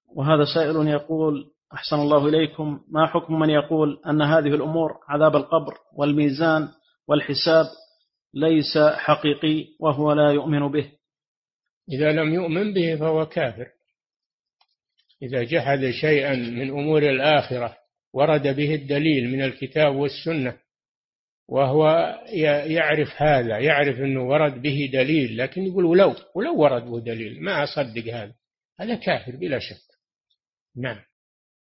وهذا سائل يقول: أحسن الله إليكم، ما حكم من يقول أن هذه الأمور عذاب القبر والميزان والحساب ليس حقيقي وهو لا يؤمن به؟ إذا لم يؤمن به فهو كافر. إذا جحد شيئا من أمور الآخرة ورد به الدليل من الكتاب والسنة وهو يعرف هذا، يعرف أنه ورد به دليل، لكن يقول ولو ورد به دليل ما أصدق هذا كافر بلا شك. نعم.